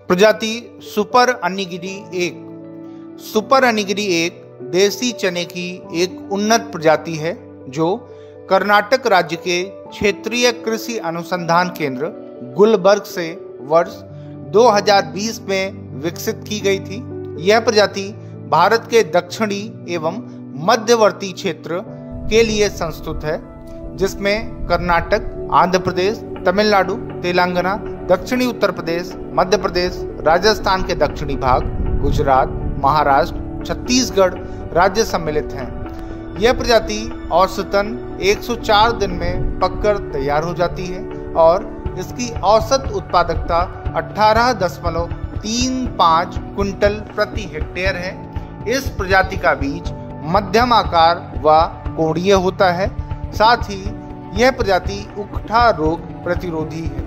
प्रजाति सुपर अनिगिरी एक। सुपर अनिगिरी एक देसी चने की एक उन्नत प्रजाति है जो कर्नाटक राज्य के क्षेत्रीय कृषि अनुसंधान केंद्र गुलबर्ग से वर्ष 2020 में विकसित की गई थी। यह प्रजाति भारत के दक्षिणी एवं मध्यवर्ती क्षेत्र के लिए संस्तुत है, जिसमें कर्नाटक, आंध्र प्रदेश, तमिलनाडु, तेलंगाना, दक्षिणी उत्तर प्रदेश, मध्य प्रदेश, राजस्थान के दक्षिणी भाग, गुजरात, महाराष्ट्र, छत्तीसगढ़ राज्य सम्मिलित हैं। यह प्रजाति औसतन 104 दिन में पककर तैयार हो जाती है और इसकी औसत उत्पादकता 18.35 क्विंटल प्रति हेक्टेयर है। इस प्रजाति का बीज मध्यम आकार व कोणीय होता है। साथ ही यह प्रजाति उकठा रोग प्रतिरोधी है।